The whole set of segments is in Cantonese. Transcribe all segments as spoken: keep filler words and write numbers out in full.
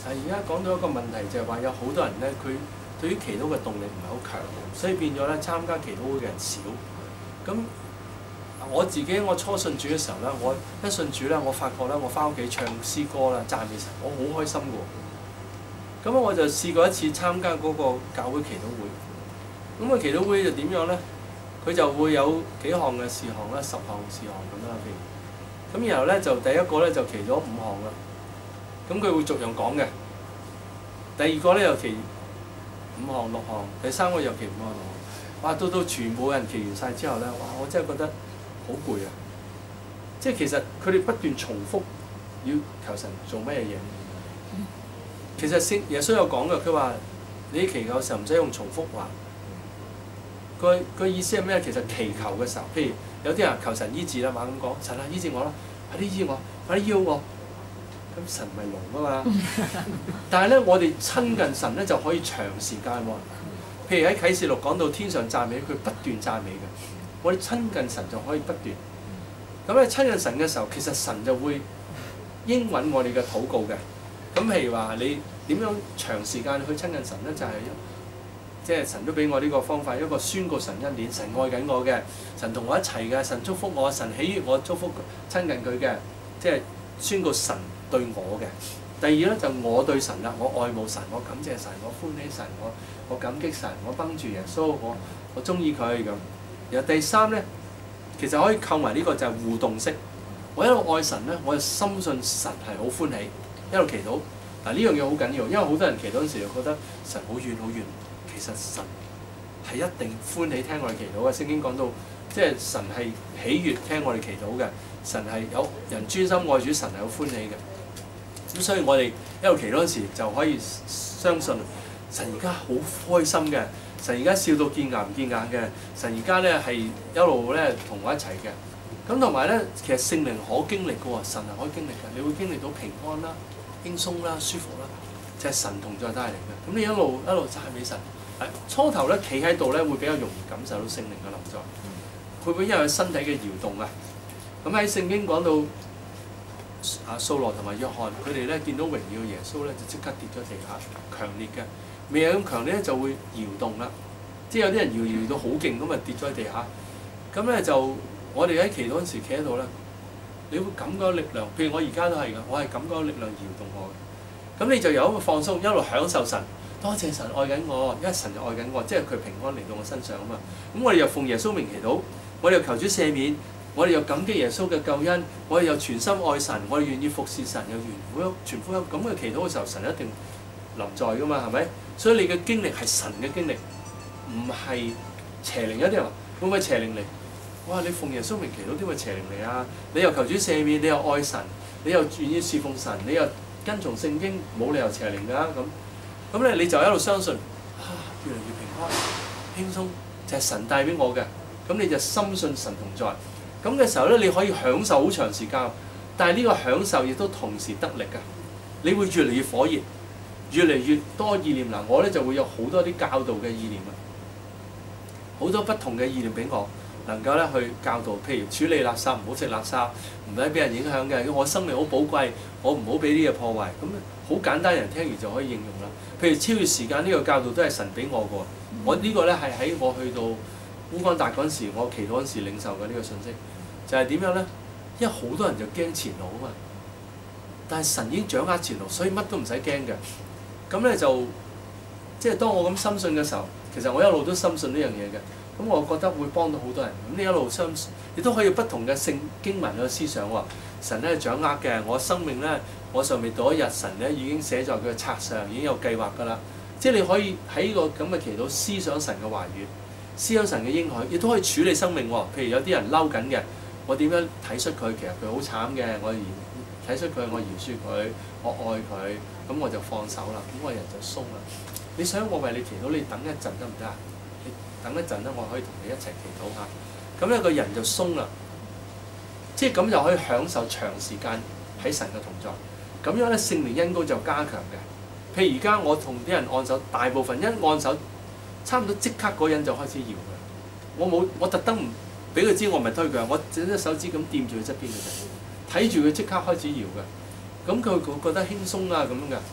係而家講到一個問題就係話有好多人咧，佢對於祈禱嘅動力唔係好強，所以變咗咧參加祈禱會嘅人少。咁我自己我初信主嘅時候咧，我一信主咧，我發覺咧，我翻屋企唱詩歌啦、讚美神，我好開心嘅喎。咁我就試過一次參加嗰個教會祈禱會。咁個祈禱會就點樣咧？佢就會有幾項嘅事項啦，十項事項咁啦，譬如咁，然後咧就第一個咧就祈咗五項啦。咁佢會逐樣講嘅。第二個咧又祈五項六項，第三個又祈五項六項。哇！到到全部人祈完晒之後咧，哇！我真係覺得好攰啊！即係其實佢哋不斷重複要求神做乜嘢嘢。其實聖耶穌有講嘅，佢話你祈求嘅時候唔使用重複話。個個意思係咩？其實祈求嘅時候，譬如有啲人求神醫治啦，話咁講，神啊醫治我啦，快啲醫我，快啲醫我。咁神咪聾啊嘛。但係咧，我哋親近神咧就可以長時間喎。譬如喺啟示錄講到天上讚美，佢不斷讚美嘅。我哋親近神就可以不斷。咁咧親近神嘅時候，其實神就會應允我哋嘅禱告嘅。咁譬如話你點樣長時間去親近神咧？就係、是、即係神都俾我呢個方法，一個宣告神恩典，神愛緊我嘅，神同我一齊嘅，神祝福我，神喜悅我，祝福親近佢嘅，即係宣告神對我嘅。第二咧就我對神啦，我愛慕神，我感謝神，我歡喜神，我我感激神，我幫住耶穌，我我中意佢咁。然後第三咧，其實可以扣埋呢個就係互動式。我一路愛神咧，我就深信神係好歡喜，一路祈禱。嗱呢樣嘢好緊要，因為好多人祈禱嗰陣時就覺得神好遠好遠，其實神係一定歡喜聽我哋祈禱嘅。聖經講到，即係神係喜悅聽我哋祈禱嘅，神係有人專心愛主，神係好歡喜嘅。咁所以我哋一路祈禱嗰陣時就可以相信神而家好開心嘅，神而家笑到見牙唔見眼嘅，神而家咧係一路咧同我一齊嘅。咁同埋咧，其實聖靈可經歷嘅喎，神係可以經歷嘅，你會經歷到平安啦、輕鬆啦、舒服啦，就係、是、神同在帶嚟嘅。咁你一路一路讚美神，初頭咧企喺度咧會比較容易感受到聖靈嘅臨在，會唔會因為身體嘅搖動啊？咁喺聖經講到。啊，掃羅同埋約翰，佢哋咧見到榮耀耶穌咧，就即刻跌咗地下，強烈嘅，未係咁強烈咧就會搖動啦。即係有啲人搖搖到好勁咁啊，跌咗喺地下。咁咧就我哋喺祈禱嗰陣時企喺度咧，你會感覺力量。譬如我而家都係㗎，我係感覺力量搖動我嘅。咁你就有一個放鬆，一路享受神，多謝神愛緊我，因為神就愛緊我，即係佢平安嚟到我身上啊嘛。咁我哋又奉耶穌名祈禱，我哋又求主赦免。我哋又感激耶穌嘅救恩，我哋又全心愛神，我哋願意服侍神，又全福全福音咁嘅祈禱嘅時候，神一定臨在㗎嘛，係咪？所以你嘅經歷係神嘅經歷，唔係邪靈。有啲人話會唔會邪靈嚟？哇！你奉耶穌名祈禱點會邪靈嚟啊？你又求主赦免，你又愛神，你又願意侍奉神，你又跟從聖經，冇理由邪靈㗎咁。咁咧你就一路相信，啊，越嚟越平安、輕鬆，就係神帶俾我嘅。咁你就深信神同在。咁嘅時候咧，你可以享受好長時間，但係呢個享受亦都同時得力㗎。你會越嚟越火熱，越嚟越多意念。嗱，我咧就會有好多啲教導嘅意念啊，好多不同嘅意念俾我，能夠咧去教導。譬如處理垃圾，唔好食垃圾，唔使俾人影響嘅。我生命好寶貴，我唔好俾呢嘢破壞。咁好簡單，人聽完就可以應用啦。譬如超越時間呢個教導都係神俾我㗎。我呢個咧係喺我去到烏干達嗰陣時，我祈禱嗰陣時領受嘅呢個信息，就係點樣咧？因為好多人就驚前路啊嘛，但係神已經掌握前路，所以乜都唔使驚嘅。咁咧就即係當我咁深信嘅時候，其實我一路都深信呢樣嘢嘅。咁我覺得會幫到好多人。咁你一路相信，亦都可以不同嘅聖經文嘅思想喎。神咧掌握嘅，我生命咧，我尚未到一日，神咧已經寫在佢嘅冊上，已經有計劃㗎啦。即係你可以喺呢個咁嘅祈禱思想神嘅話語。思想神嘅應許，亦都可以處理生命喎。譬如有啲人嬲緊嘅，我點樣體恤佢？其實佢好慘嘅，我體恤佢，我饒恕佢，我愛佢，咁我就放手啦。咁我人就鬆啦。你想我為你祈禱，你等一陣得唔得啊？你等一陣咧，我可以同你一齊祈禱下。咁咧個人就鬆啦，即係咁就可以享受長時間喺神嘅同在。咁樣咧聖靈恩膏就加強嘅。譬如而家我同啲人按手，大部分一按手。差唔多即刻嗰人就開始搖嘅，我冇我特登唔俾佢知我唔係推佢，我整隻手指咁掂住佢側邊嘅啫，睇住佢即刻開始搖嘅，咁佢佢覺得輕鬆啊咁樣嘅，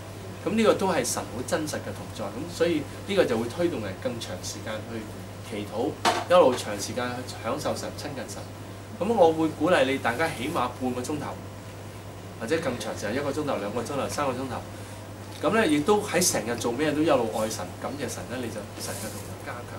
咁呢個都係神好真實嘅同在，咁所以呢個就會推動人更長時間去祈禱，一路長時間去享受神、親近神。咁我會鼓勵你大家起碼半個鐘頭，或者更長時間一個鐘頭、兩個鐘頭、三個鐘頭。咁咧亦都喺成日做咩都一路愛神、感謝神咧，你就神嘅同在加強。